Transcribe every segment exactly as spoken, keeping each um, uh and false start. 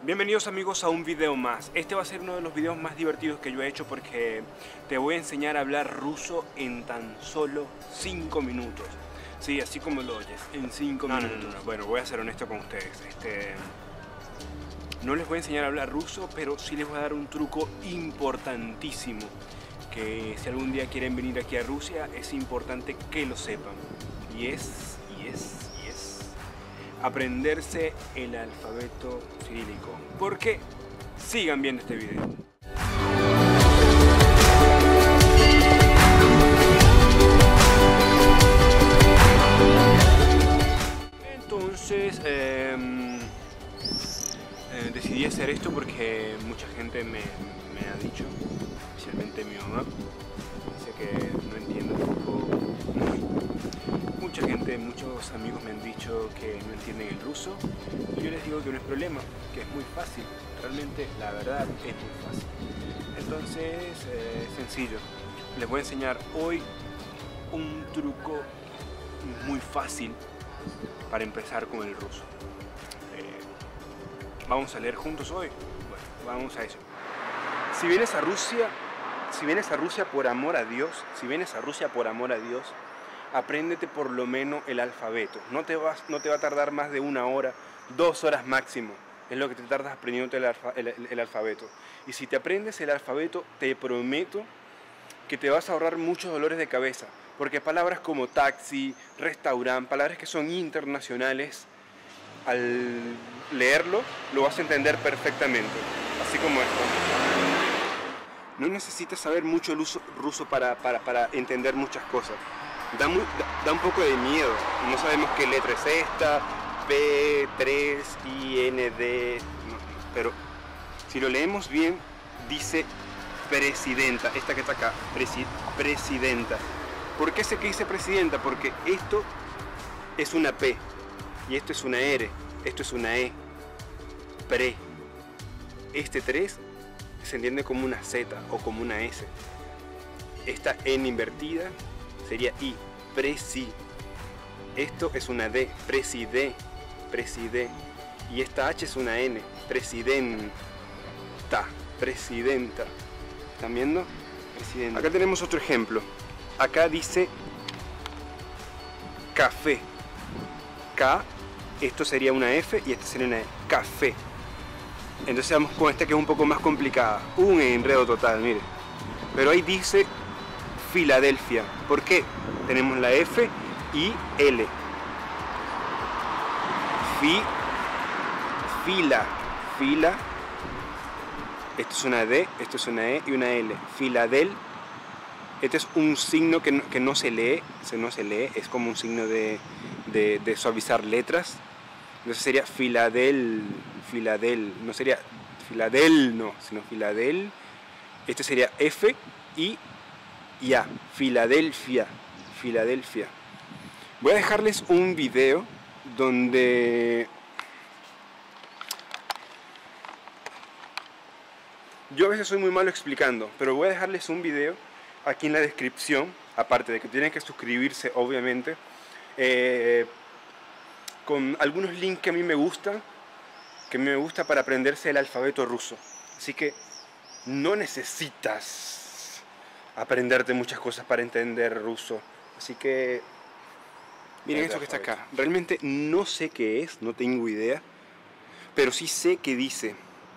Bienvenidos amigos a un video más. Este va a ser uno de los videos más divertidos que yo he hecho porque te voy a enseñar a hablar ruso en tan solo cinco minutos. Sí, así como lo oyes, en cinco minutos. No, no, no, no. Bueno, voy a ser honesto con ustedes. Este, no les voy a enseñar a hablar ruso, pero sí les voy a dar un truco importantísimo. Que si algún día quieren venir aquí a Rusia, es importante que lo sepan. Y es, y es, y es aprenderse el alfabeto cirílico. ¿Por qué? Sigan viendo este video. Entonces, eh, eh, decidí hacer esto porque mucha gente me, me ha dicho, especialmente mi mamá, dice que no entiendo tampoco muy. Mucha gente, muchos amigos me han dicho que no entienden el ruso y yo les digo que no es problema, que es muy fácil, realmente la verdad es muy fácil. Entonces, eh, sencillo, les voy a enseñar hoy un truco muy fácil para empezar con el ruso. Eh, vamos a leer juntos hoy. Bueno, vamos a eso. Si vienes a Rusia, si vienes a Rusia por amor a Dios, si vienes a Rusia por amor a Dios, apréndete por lo menos el alfabeto. No te, vas, no te va a tardar más de una hora, dos horas máximo. Es lo que te tardas aprendiendo el, alfa, el, el, el alfabeto. Y si te aprendes el alfabeto, te prometo que te vas a ahorrar muchos dolores de cabeza. Porque palabras como taxi, restaurante, palabras que son internacionales, al leerlo lo vas a entender perfectamente. Así como esto. No necesitas saber mucho el uso ruso para, para, para entender muchas cosas. Da, muy, da, da un poco de miedo, no sabemos qué letra es esta, P, tres, I, N, D, no, pero si lo leemos bien, dice presidenta, esta que está acá, presi, presidenta. ¿Por qué sé que dice presidenta? Porque esto es una P, y esto es una R, esto es una E, pre. Este tres se entiende como una Z o como una S. Esta N invertida sería I, presi. Esto es una D, preside, preside. Y esta H es una N, presidenta, presidenta. ¿Están viendo? Presidenta. Acá tenemos otro ejemplo. Acá dice café. K, esto sería una F y esto sería una E, café. Entonces vamos con esta que es un poco más complicada. Un enredo total, mire. Pero ahí dice Filadelfia. ¿Por qué? Tenemos la F y L. Fi, fila, fila. Esto es una D, esto es una E y una L. Filadel. Este es un signo que no, que no se lee, se no se lee, es como un signo de, de, de suavizar letras. Entonces sería Filadel, Filadel, no sería Filadel, no, sino Filadel. Este sería F y ya, Filadelfia, Filadelfia. Voy a dejarles un video donde yo a veces soy muy malo explicando, pero voy a dejarles un video aquí en la descripción, aparte de que tienen que suscribirse obviamente, eh, con algunos links que a mí me gustan, que a mí me gusta para aprenderse el alfabeto ruso. Así que no necesitas aprenderte muchas cosas para entender ruso. Así que miren esto que está acá. Realmente no sé qué es, no tengo idea, pero sí sé que dice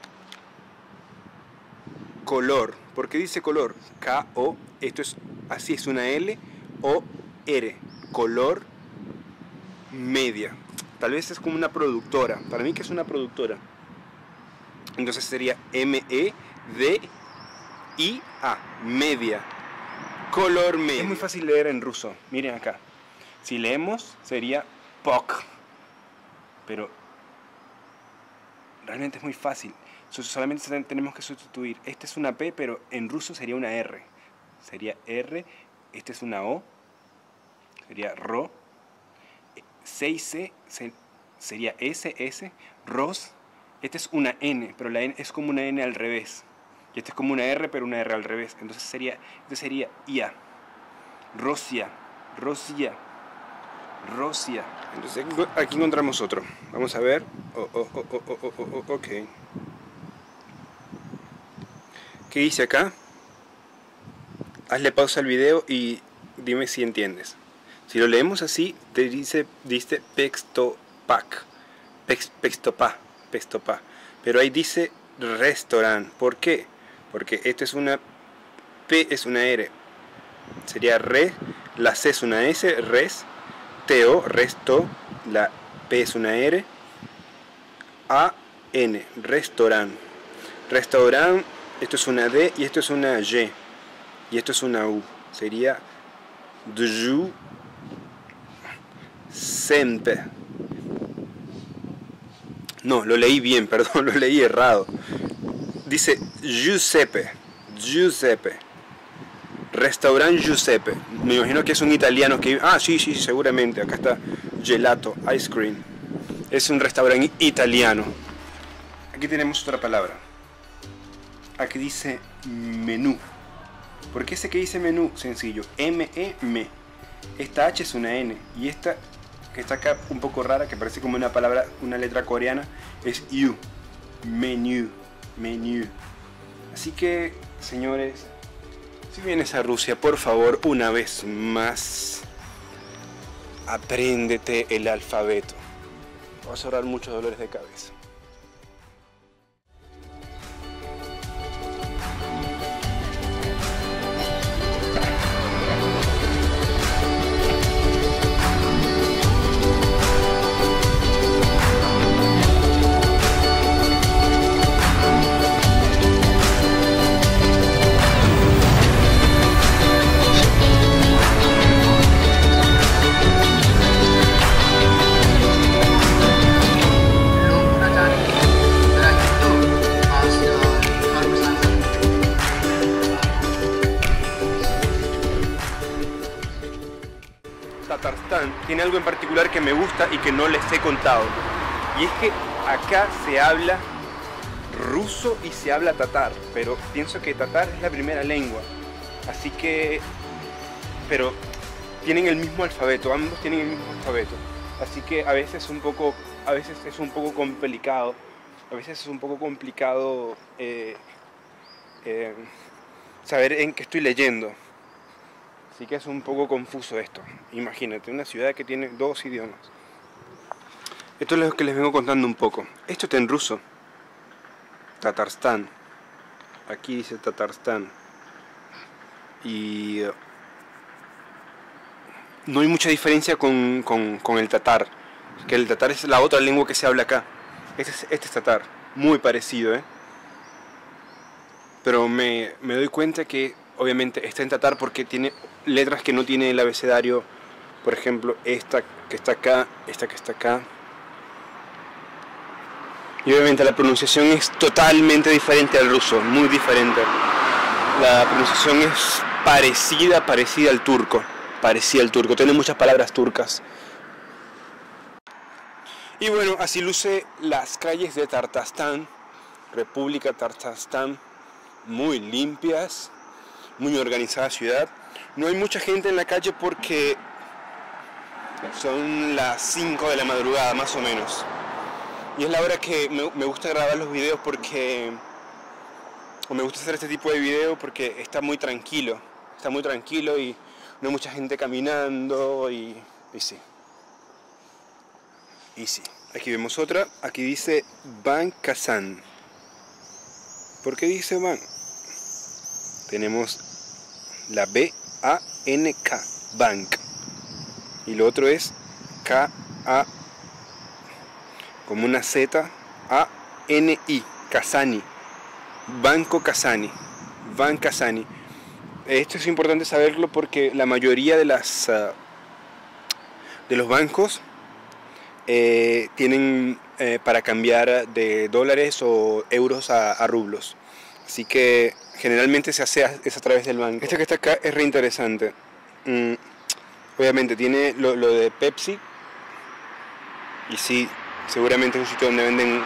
color. ¿Por qué dice color? K O, esto es así, es una L o R, color media. Tal vez es como una productora. Para mí que es una productora. Entonces sería M E D I A, media. Color media. Es muy fácil leer en ruso. Miren acá. Si leemos sería P O C. Pero realmente es muy fácil. Solamente tenemos que sustituir. Esta es una P, pero en ruso sería una R. Sería R. Esta es una O. Sería RO. seis C sería S, S. ROS. Esta es una N, pero la N es como una N al revés. Y esta es como una R, pero una R al revés. Entonces sería, este sería I A. Rosia. Rosia. Rosia. Entonces aquí encontramos otro. Vamos a ver. Oh, oh, oh, oh, oh, oh, oh, oh, ok. ¿Qué dice acá? Hazle pausa al video y dime si entiendes. Si lo leemos así, te dice, dice Pextopac. Pex, Pextopa, Pextopa. Pero ahí dice restaurant. ¿Por qué? Porque esto es una P, es una R. Sería re, la C es una S, res, teo, resto, la P es una R, A, N, restaurant. Restaurant, esto es una D y esto es una Y. Y esto es una U. Sería du sempe. No, lo leí bien, perdón, lo leí errado. Dice Giuseppe. Giuseppe. Restaurant Giuseppe. Me imagino que es un italiano que... Ah, sí, sí, seguramente. Acá está gelato, ice cream. Es un restaurante italiano. Aquí tenemos otra palabra. Aquí dice menú. ¿Por qué sé que dice menú? Sencillo. M E M. Esta H es una N. Y esta que está acá un poco rara, que parece como una palabra, una letra coreana, es U. Menú. Menú. Así que, señores, si vienes a Rusia, por favor, una vez más, apréndete el alfabeto. Vas a ahorrar muchos dolores de cabeza. Tatarstan tiene algo en particular que me gusta y que no les he contado, y es que acá se habla ruso y se habla tatar, pero pienso que tatar es la primera lengua, así que, pero tienen el mismo alfabeto, ambos tienen el mismo alfabeto, así que a veces un poco, a veces es un poco complicado, a veces es un poco complicado eh, eh, saber en qué estoy leyendo. Así que es un poco confuso esto. Imagínate, una ciudad que tiene dos idiomas. Esto es lo que les vengo contando un poco. Esto está en ruso. Tatarstan. Aquí dice Tatarstan. Y uh, no hay mucha diferencia con, con, con el tatar. Que el tatar es la otra lengua que se habla acá. Este es, este es tatar. Muy parecido, ¿eh? Pero me, me doy cuenta que obviamente está en tatar porque tiene letras que no tiene el abecedario. Por ejemplo, esta que está acá, esta que está acá. Y obviamente la pronunciación es totalmente diferente al ruso, muy diferente. La pronunciación es parecida, parecida al turco. Parecida al turco, tiene muchas palabras turcas. Y bueno, así luce las calles de Tatarstan, República Tatarstan, muy limpias, muy organizada ciudad. No hay mucha gente en la calle porque son las cinco de la madrugada más o menos. Y es la hora que me, me gusta grabar los videos porque, o me gusta hacer este tipo de video porque está muy tranquilo, está muy tranquilo y no hay mucha gente caminando y, y sí. Y sí, aquí vemos otra, aquí dice Bank Kazan. ¿Por qué dice Ban? Tenemos la B A N K, Bank. Y lo otro es K A, como una Z, A N I, Kazani. Banco Kazani. Bank Kazani. Esto es importante saberlo porque la mayoría de las uh, de los bancos eh, tienen eh, para cambiar de dólares o euros a, a rublos. Así que generalmente se hace a, es a través del banco. Esta que está acá es re interesante. Mm, obviamente tiene lo, lo de Pepsi. Y sí, seguramente es un sitio donde venden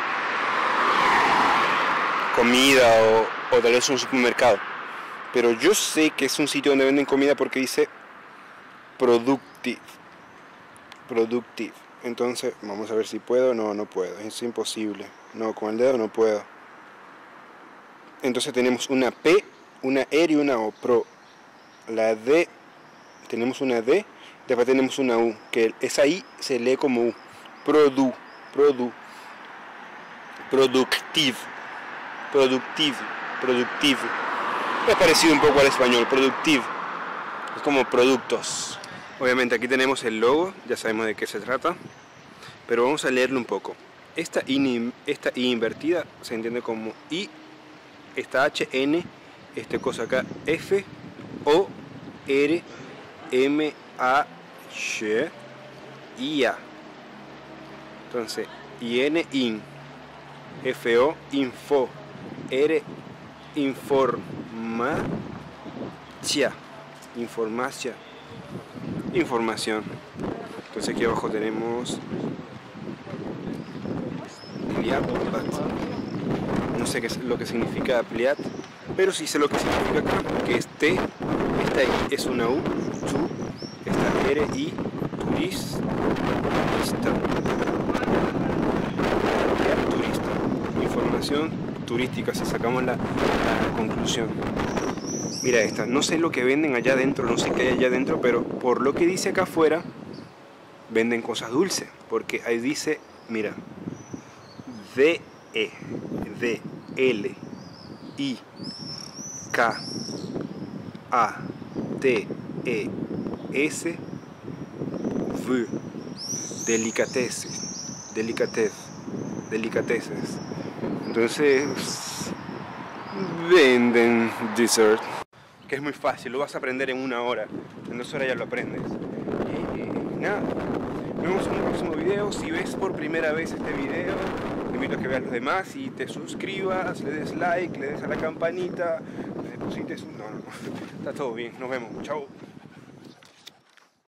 comida o, o tal vez un supermercado. Pero yo sé que es un sitio donde venden comida porque dice Productive. Productive. Entonces vamos a ver si puedo. No, no puedo, es imposible. No, con el dedo no puedo. Entonces tenemos una P, una R y una O. Pro. La D, tenemos una D. Después tenemos una U, que esa I se lee como U. Produ, produ. Productive, productive, productive. Es parecido un poco al español, productive. Es como productos. Obviamente aquí tenemos el logo, ya sabemos de qué se trata. Pero vamos a leerlo un poco. Esta I, esta I invertida se entiende como I, esta H, N, este cosa acá, F, O, R, M, A, H, I, A. Entonces, I, N, IN, F, O, info, R, informacia, informacia, información. Entonces aquí abajo tenemos Pliat, no sé qué es lo que significa Pliat, pero sí sé lo que significa acá, que es T, esta I es una U, tu, esta R, I, turista, turista, información turística, si sacamos la, la conclusión. Mira esta, no sé lo que venden allá adentro, no sé qué hay allá adentro, pero por lo que dice acá afuera, venden cosas dulces, porque ahí dice, mira, D, E, D, L, I, K, A, T, E, S, V, delicateces, delicatez, delicateces. Entonces, venden dessert, que es muy fácil, lo vas a aprender en una hora, en dos horas ya lo aprendes. Y, y nada, nos vemos en un próximo video. Si ves por primera vez este video, te invito a que veas los demás y te suscribas, le des like, le des a la campanita, le deposites un... No, no, no, está todo bien, nos vemos, chao.